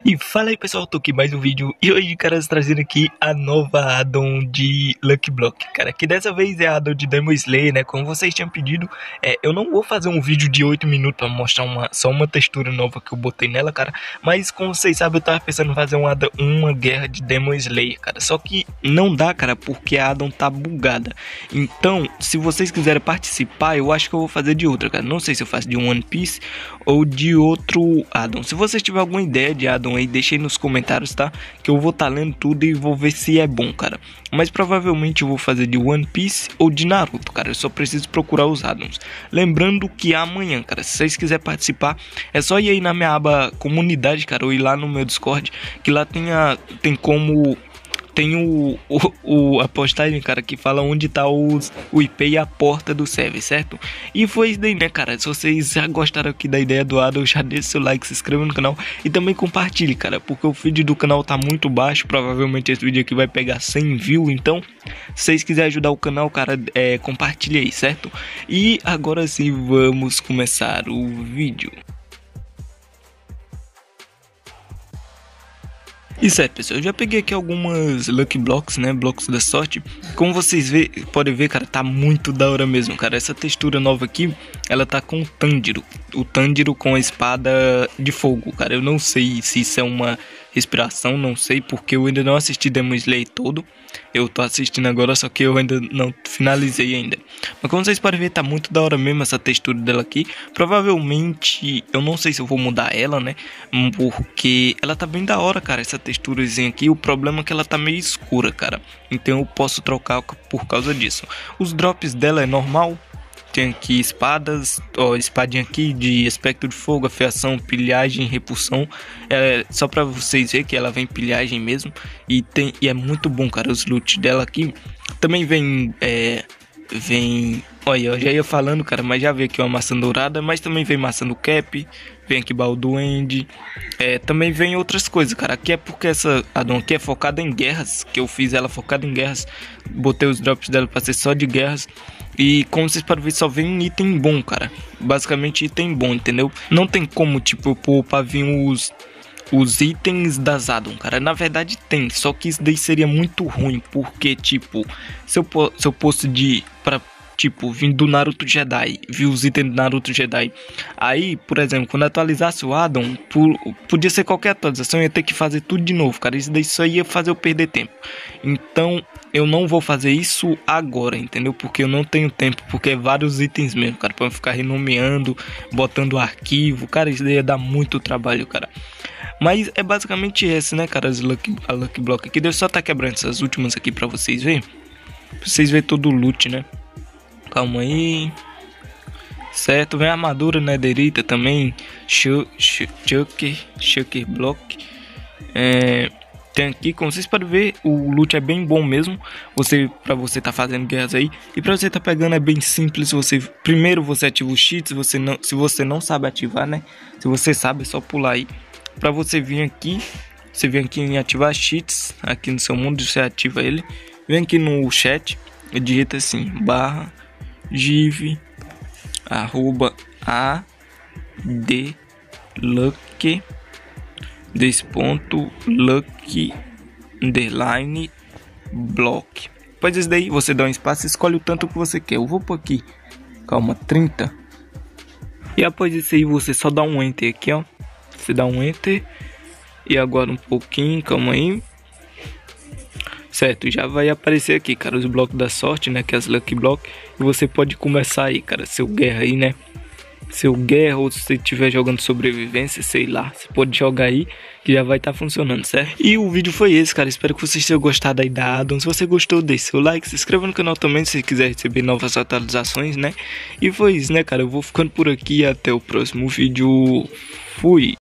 E fala aí pessoal, tô aqui mais um vídeo e hoje, cara, trazendo aqui a nova addon de Lucky Block, cara, que dessa vez é a addon de Demon Slayer, né, como vocês tinham pedido. Eu não vou fazer um vídeo de 8 minutos pra mostrar só uma textura nova que eu botei nela, cara, mas como vocês sabem, eu tava pensando em fazer uma guerra de Demon Slayer, cara, só que não dá, cara, porque a addon tá bugada. Então, se vocês quiserem participar, eu acho que eu vou fazer de outra, cara, não sei se eu faço de One Piece ou de outro addon. Se vocês tiverem alguma ideia de addon aí, deixei nos comentários, tá? Que eu vou estar lendo tudo e vou ver se é bom, cara. Mas provavelmente eu vou fazer de One Piece ou de Naruto, cara. Eu só preciso procurar os addons. Lembrando que amanhã, cara, se vocês quiserem participar, é só ir aí na minha aba comunidade, cara, ou ir lá no meu Discord, que lá tem como... Tem a postagem, cara, que fala onde tá o IP e a porta do server, certo? E foi isso daí, né, cara? Se vocês já gostaram aqui da ideia do addon, já deixa seu like, se inscreva no canal e também compartilhe, cara, porque o feed do canal tá muito baixo. Provavelmente esse vídeo aqui vai pegar 100 views, então se vocês quiserem ajudar o canal, cara, compartilhe aí, certo? E agora sim, vamos começar o vídeo. E certo, pessoal, eu já peguei aqui algumas Lucky Blocks, né, blocos da sorte. Como vocês podem ver, cara, tá muito da hora mesmo, cara. Essa textura nova aqui, ela tá com o Tanjiro com a espada de fogo, cara. Eu não sei se isso é uma respiração, não sei, porque eu ainda não assisti Demon Slayer todo. Eu tô assistindo agora, só que eu ainda não finalizei ainda. Mas como vocês podem ver, tá muito da hora mesmo essa textura dela aqui. Provavelmente, eu não sei se eu vou mudar ela, né, porque ela tá bem da hora, cara, essa texturazinha aqui. O problema é que ela tá meio escura, cara. Então eu posso trocar por causa disso. Os drops dela é normal. Tem aqui espadas, ó, espadinha aqui de aspecto de fogo, afiação, pilhagem, repulsão. Só pra vocês verem que ela vem pilhagem mesmo. E é muito bom, cara, os loot dela aqui. Também vem, olha, eu já ia falando, cara, mas já veio aqui uma maçã dourada. Mas também vem maçã do cap, vem aqui baú do end. Também vem outras coisas, cara. Aqui é porque essa addon aqui é focada em guerras, que eu fiz ela focada em guerras. Botei os drops dela pra ser só de guerras. E como vocês podem ver, só vem item bom, cara. Basicamente item bom, entendeu? Não tem como, tipo, pôr pra vir os itens das addon, cara. Na verdade tem, só que isso daí seria muito ruim. Porque, tipo, se eu fosse tipo, vim do Naruto Jedi, vi os itens do Naruto Jedi. Aí, por exemplo, quando atualizasse o addon, podia ser qualquer atualização, eu ia ter que fazer tudo de novo, cara. Isso daí só ia fazer eu perder tempo. Então, eu não vou fazer isso agora, entendeu? Porque eu não tenho tempo, porque é vários itens mesmo, cara, pra eu ficar renomeando, botando arquivo. Cara, isso daí ia dar muito trabalho, cara. Mas é basicamente esse, né, cara, a Lucky Block aqui. Deixa eu só estar quebrando essas últimas aqui pra vocês verem. Pra vocês verem todo o loot, né? Calma aí. Certo, vem a armadura netherita também. Shulker Block. Tem aqui, como vocês podem ver, o loot é bem bom mesmo. Pra você tá fazendo guerras aí. E pra você tá pegando é bem simples. Primeiro você ativa os cheats. Se você não sabe ativar, né? Se você sabe, é só pular aí. Pra você vir aqui. Você vem aqui em ativar cheats. Aqui no seu mundo você ativa ele. Vem aqui no chat. E digita assim: /give @adlucky _lucky block. Depois desse daí você dá um espaço e escolhe o tanto que você quer. Eu vou por aqui, calma, 30. E após isso aí você só dá um enter aqui, ó. Você dá um enter. E agora um pouquinho, calma aí. Certo, já vai aparecer aqui, cara, os blocos da sorte, né, que é as Lucky Block. E você pode começar aí, cara, seu guerra aí, né. Seu guerra, ou se você estiver jogando sobrevivência, sei lá, você pode jogar aí, que já vai estar funcionando, certo? E o vídeo foi esse, cara, espero que vocês tenham gostado aí da addon. Se você gostou, deixe seu like, se inscreva no canal também, se quiser receber novas atualizações, né. E foi isso, né, cara, eu vou ficando por aqui, até o próximo vídeo. Fui!